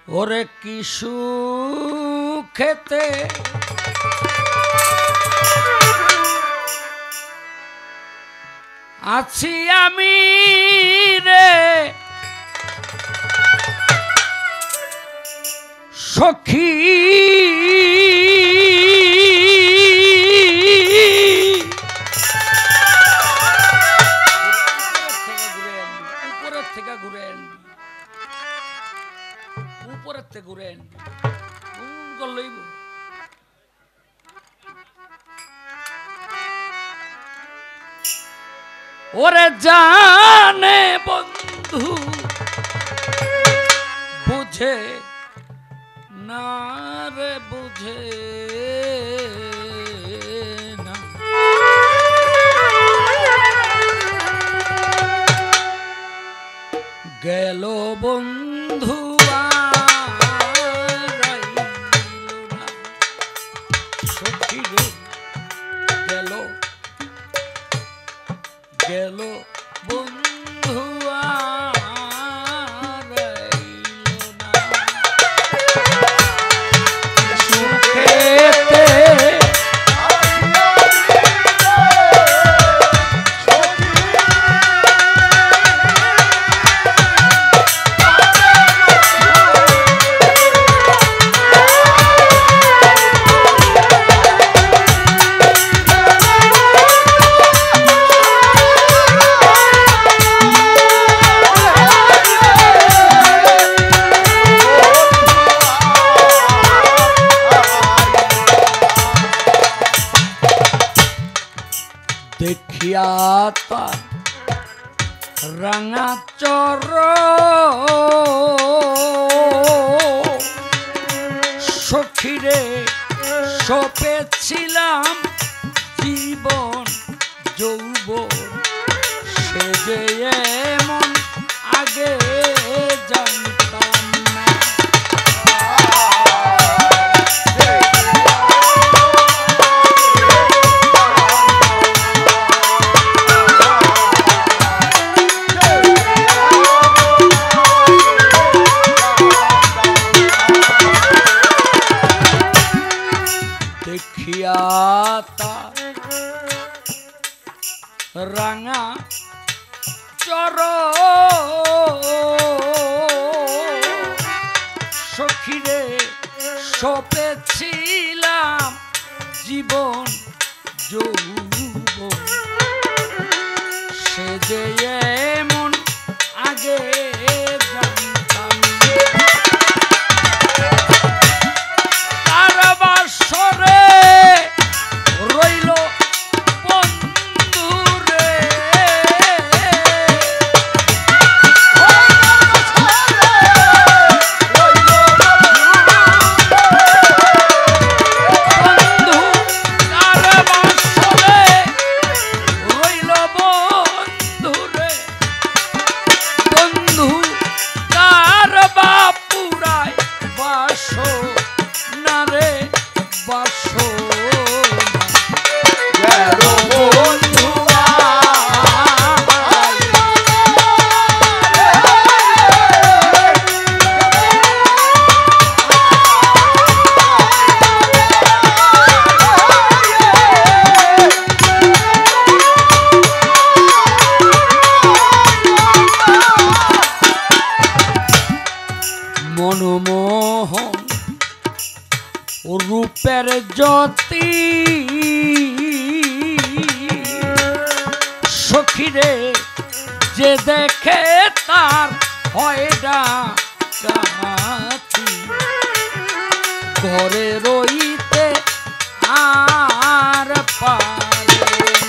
ওরে কি সুখেতে আছি আমি রে সখী ওরে জানে বন্ধু বুঝে না রে বুঝে না গেল বন্ধু সখী রে গেল গেল বন্ধু সুখেতে দেখিয়া তার রাঙা চর সখীরে সপেছিলাম জীবন যৌবন সে যে এমন আগে জানতাম না দেখিয়া তার রাঙা চর সখীরে সপেছিলাম জীবন যৌবন সে যে এমন আগে জানতাম তার বাসরে রইল বন্ধু রে বন্ধু তার বাসরে রইল বন্ধু রে বন্ধু তার বাপুরায় বাসো না রে বাসো গেল বন্ধু মনমোহন রূপের জ্যোতি সখীরে যে দেখে তার হয় ডাকাতি ঘরে রইতে আর পারে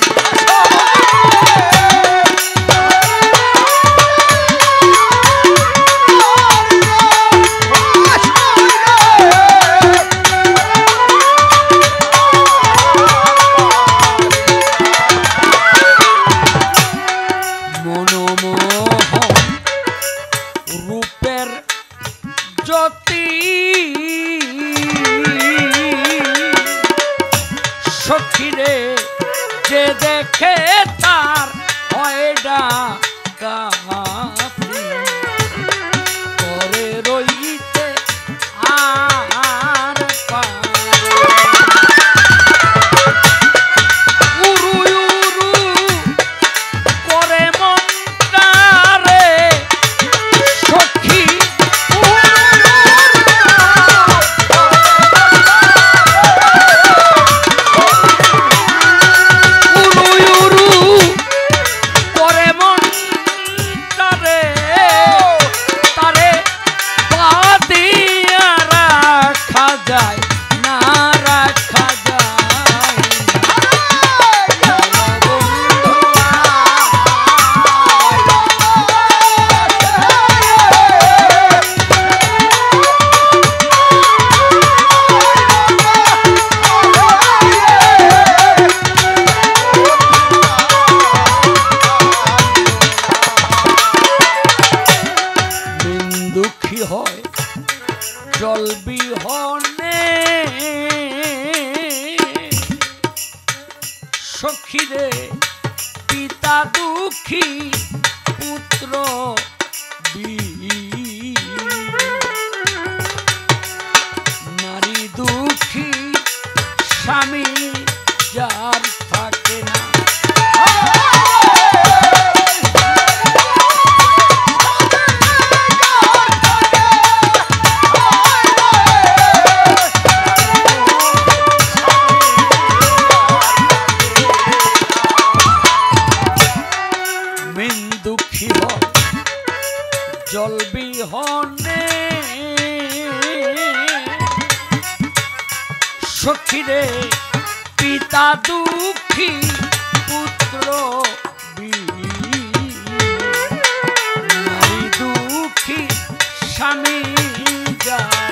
রূপের জ্যোতি সখীরে যে দেখে তার হয় ডাকাতি করে রইতে জল বিহনে সখীরে পিতা দুঃখী পুত্র নারী দুঃখী স্বামী যার থাকে না জল বিহনে সখীরে পিতা দুঃখী পুত্র নারী দুঃখী স্বামী যা